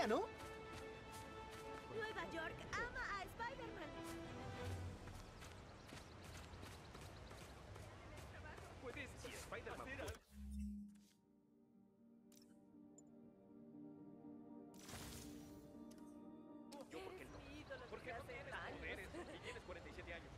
idea, ¿no? Nueva York ama a Spider-Man. Puedes, si Spider-Man puede. Yo, ¿por qué no? ¿Por qué no tienes poderes y tienes 47 años?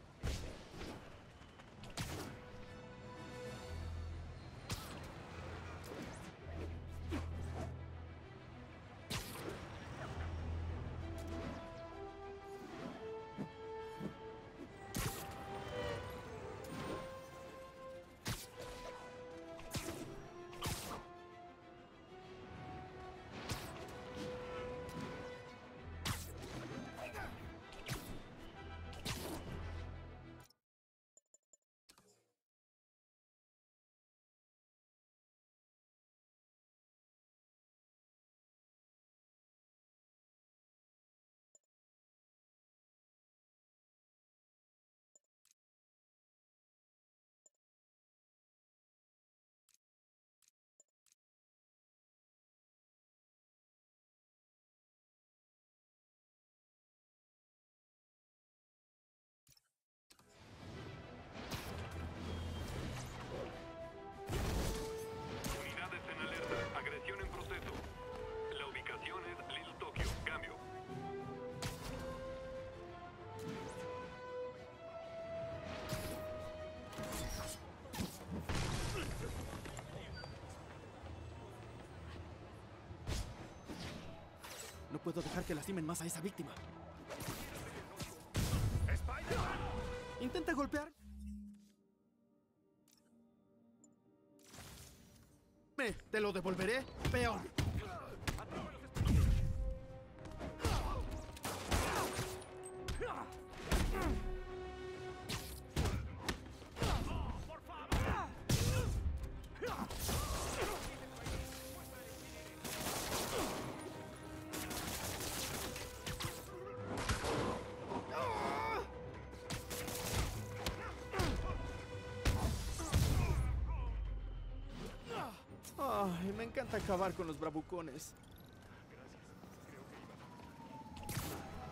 Unidades en alerta. Agresión en proceso. La ubicación es Little Tokyo. Cambio. No puedo dejar que lastimen más a esa víctima. ¡Spider-Man! Intenta golpear. Te lo devolveré, peón. ¡Atrapa los espíritus! ¡Oh, por favor! Ay, me encanta acabar con los bravucones. Gracias. Creo que iba.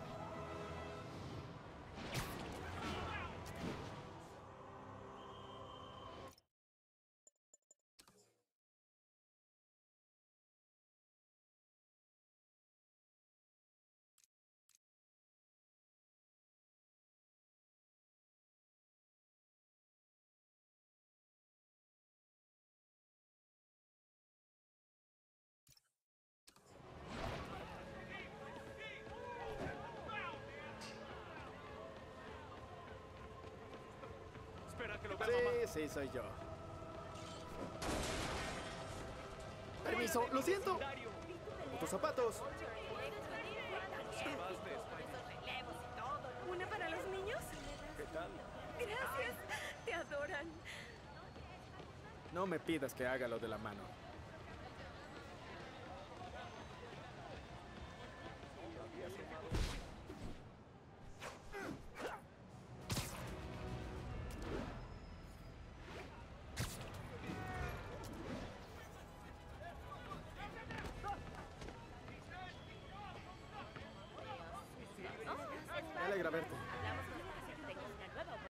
Espera que lo vea, mamá. Sí, soy yo. Permiso, lo siento. Dario. Tus zapatos. Salvaste, Spider. ¿Una para los niños? ¿Qué tal? Gracias. Te adoran. No me pidas que haga lo de la mano.